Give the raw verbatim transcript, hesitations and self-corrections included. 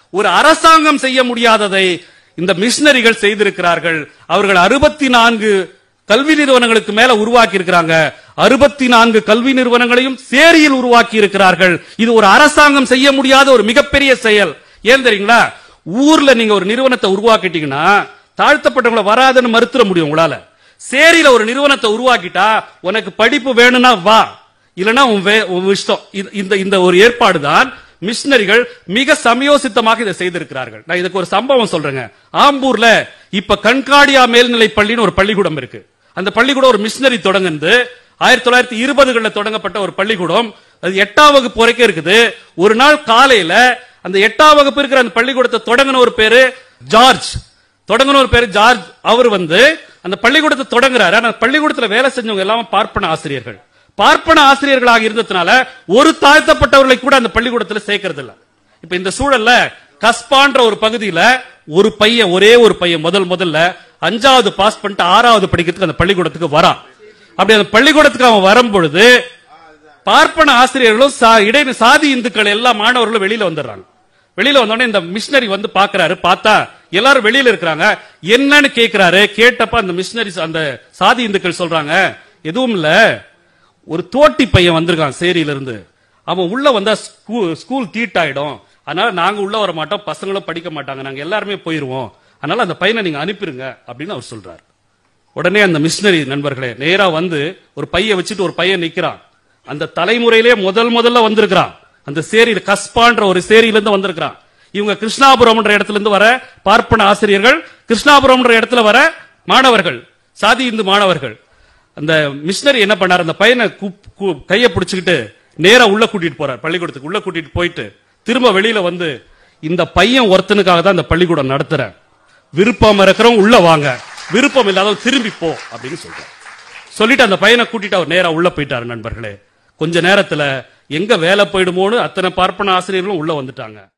ஒரு அரசாங்கம் செய்ய முடியாததை இந்த மிஷனரிகள் செய்திருக்கிறார்கள். அவர்கள் அறுபத்தி நான்கு கல்வி நிறுவனங்களுக்கு மேல உருவாக்கி இருக்கிறாங்க. அறுபத்தி நான்கு கல்வி நிறுவனங்களையும் சேரியில் உருவாக்கி இருக்கிறார்கள். இது ஒரு அரசாங்கம் செய்ய முடியாத ஒரு மிகப்பெரிய செயல். ஏன் தெரியுங்களா? ஊர்ல நீங்க ஒரு நிறுவனத்தை உருவாக்கிட்டீங்கன்னா தாழ்த்தப்பட்டவங்களை வராதுன்னு மறுத்துற முடியும் உங்களால. சேரியில ஒரு நிறுவனத்தை உருவாக்கிட்டா உனக்கு படிப்பு வேணும்னா வா, இல்லனா உன் இஷ்டம். இந்த இந்த ஒரு ஏற்பாடு தான் மிஷனரிகள் மிக சமயோசித்தமாக இதை செய்திருக்கிறார்கள். நான் இதுக்கு ஒரு சம்பவம் சொல்றேங்க. ஆம்பூர்ல இப்ப கண்காடியா மேல்நிலை பள்ளின்னு ஒரு பள்ளிக்கூடம் இருக்கு. அந்த பள்ளிக்கூடம் ஒரு மிஷனரி தொடங்குது. ஆயிரத்தி தொள்ளாயிரத்தி இருபதுகள்ல தொடங்கப்பட்ட ஒரு பள்ளிக்கூடம். அது எட்டாம் வகுப்பு வரைக்கும் இருக்குது. ஒரு நாள் காலையில அந்த எட்டாம் வகுப்பு இருக்கிற அந்த பள்ளிக்கூடத்தை தொடங்கின ஒரு பேரு ஜார்ஜ். தொடங்கின ஒரு பேரு ஜார்ஜ். அவர் வந்து அந்த பள்ளிக்கூடத்தை தொடங்குறாரு. ஆனா பள்ளிக்கூடத்துல வேலை செஞ்சவங்க எல்லாம் பார்ப்பன ஆசிரியர்கள். பார்ப்பன ஆசிரியர்களாக இருந்ததுனால ஒரு தாழ்த்தப்பட்டவர்களை கூட அந்த பள்ளிக்கூடத்தில் சேர்க்கறது இல்ல. இப்ப இந்த சூழல்ல கஸ்பான்ற ஒரு பகுதியில ஒரு பையன், ஒரே ஒரு பையன் முதல் முதல்ல அஞ்சாவது பாஸ் பண்ணிட்டு ஆறாவது படிக்கிறதுக்கு அந்த பள்ளிக்கூடத்துக்கு வரான். அப்படி அந்த பள்ளிக்கூடத்துக்கு அவன் வரும்பொழுது பார்ப்பன ஆசிரியர்களும் இடை சாதி இந்துக்கள் எல்லா மாணவர்களும் வெளியில வந்துடுறாங்க. வெளியில வந்தோடனே இந்த மிஷனரி வந்து பாக்குறாரு. பார்த்தா எல்லாரும் வெளியில இருக்கிறாங்க. என்னன்னு கேட்கிறாரு. கேட்டப்ப அந்த மிஷனரி அந்த சாதி இந்துக்கள் சொல்றாங்க, எதுவும் இல்ல, ஒரு தோட்டி பையன் வந்திருக்கான் சேரியில இருந்து. அவன் உள்ள வந்தா ஸ்கூல் தீட்டாயிடும், அதனால நாங்க உள்ள வர மாட்டோம், பசங்களும் படிக்க மாட்டாங்க, நாங்க எல்லாருமே போயிருவோம், அதனால அந்த பையனை நீங்க அனுப்பிருங்க அப்படின்னு அவர் சொல்றாரு. உடனே அந்த மிஷனரி நண்பர்களே நேரா வந்து ஒரு பைய வச்சுட்டு ஒரு பையன் நிக்கிறான். அந்த தலைமுறையிலே முதல் முதல்ல வந்திருக்கிறான். அந்த சேரியில கஸ்பான்ற ஒரு சேரியில இருந்து வந்திருக்கிறான். இவங்க கிருஷ்ணாபுரம் இடத்துல இருந்து வர பார்ப்பன ஆசிரியர்கள், கிருஷ்ணாபுரம் இடத்துல வர மாணவர்கள், சாதி இந்து மாணவர்கள். அந்த மிஷனரி என்ன பண்ணார், அந்த பையனை கையை பிடிச்சுக்கிட்டு நேரா உள்ள கூட்டிட்டு போறார். பள்ளிக்கூடத்துக்கு உள்ள கூட்டிட்டு போயிட்டு திரும்ப வெளியில வந்து, இந்த பையன் ஒருத்தனுக்காக தான் இந்த பள்ளிக்கூடம் நடத்துற, விருப்பம் இருக்கிறவங்க உள்ள வாங்க, விருப்பம் இல்லாத திரும்பி போ அப்படின்னு சொல்றார். சொல்லிட்டு அந்த பையனை கூட்டிட்டு அவர் நேரா உள்ள போயிட்டாரு. நண்பர்களே கொஞ்ச நேரத்துல எங்க வேலை போயிடுமோன்னு அத்தனை பார்ப்பன ஆசிரியர்களும் உள்ள வந்துட்டாங்க.